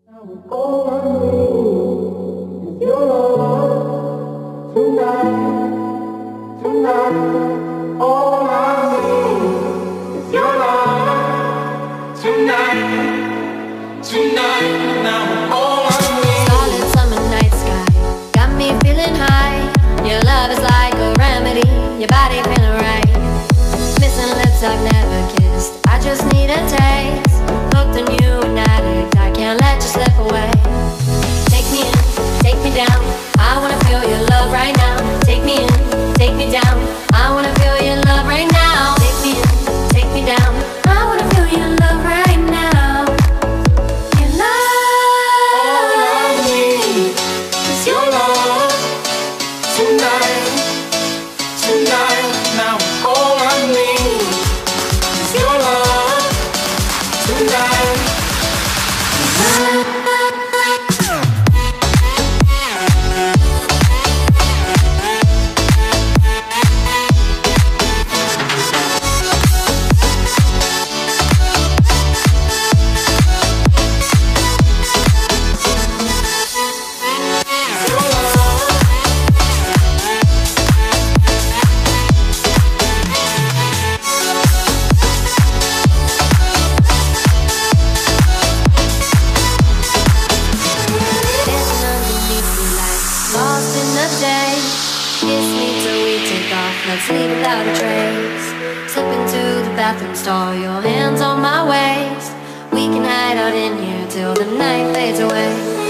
All I need is your love tonight, tonight. All I need is your love tonight, tonight. Now all I need. Solid summer night sky got me feeling high. Your love is like a remedy. Your body feeling right. Missing lips I've never kissed. I just need a taste. Hooked on you, an addict. I can't let you slip away. Take me in, take me down. I wanna feel your love right now. Take me in, take me down. I wanna feel your love right now. Take me in, take me down. I wanna feel your love right now. Your love. All I need is your love tonight, tonight. Now all I need is your love tonight. Let's leave without a trace. Slip into the bathroom stall, your hands on my waist. We can hide out in here till the night fades away.